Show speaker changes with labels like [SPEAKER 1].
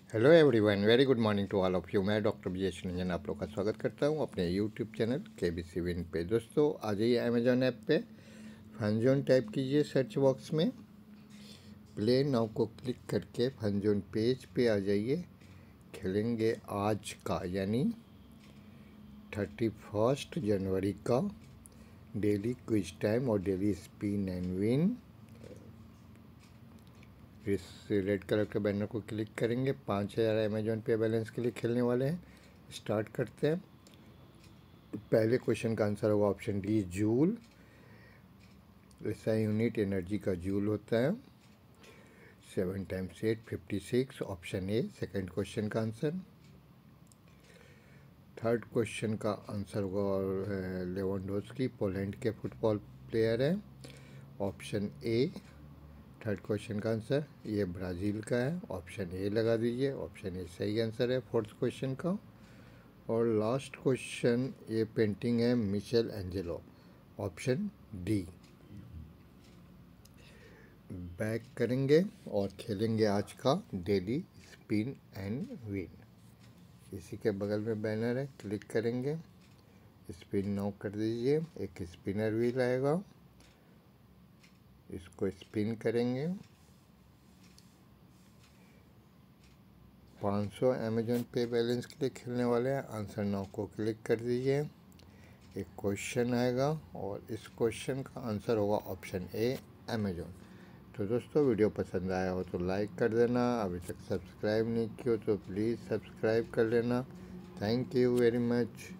[SPEAKER 1] Hello everyone, very good morning to all of you. मैं doctor BH Ranjan आप लोग का स्वागत करता हूं अपने यूट्यूब चैनल KBC विन पे। दोस्तों आ जाइए अमेजॉन ऐप पे, फन जोन टाइप कीजिए सर्च बॉक्स में, प्ले नाउ को क्लिक करके फन जोन पेज पे आ जाइए। खेलेंगे आज का यानी 31 जनवरी का डेली क्विज टाइम और डेली स्पिन एंड विन। इस रेड कलर के बैनर को क्लिक करेंगे। 5000 अमेजॉन पे बैलेंस के लिए खेलने वाले हैं। स्टार्ट करते हैं। पहले क्वेश्चन का आंसर होगा option D, joule. SI unit energy का जूल होता है। 7 × 8 56, ऑप्शन ए सेकंड क्वेश्चन का आंसर। थर्ड क्वेश्चन का आंसर होगा लेवेंडोस्की, पोलैंड के फुटबॉल प्लेयर है, ऑप्शन ए थर्ड क्वेश्चन का आंसर। ये ब्राज़ील का है, ऑप्शन ए लगा दीजिए। ऑप्शन ए सही आंसर है फोर्थ क्वेश्चन का। और लास्ट क्वेश्चन, ये पेंटिंग है Michelangelo, option D. Back करेंगे और खेलेंगे आज का डेली स्पिन एंड विन। इसी के बगल में बैनर है, क्लिक करेंगे, स्पिन नाउ कर दीजिए। एक स्पिनर व्हील आएगा, इसको स्पिन करेंगे। 500 अमेजॉन पे बैलेंस के लिए खेलने वाले हैं। आंसर नाउ को क्लिक कर दीजिए। एक क्वेश्चन आएगा और इस क्वेश्चन का आंसर होगा ऑप्शन ए अमेजॉन। तो दोस्तों वीडियो पसंद आया हो तो लाइक कर देना, अभी तक सब्सक्राइब नहीं किया हो तो प्लीज़ सब्सक्राइब कर लेना। Thank you very much.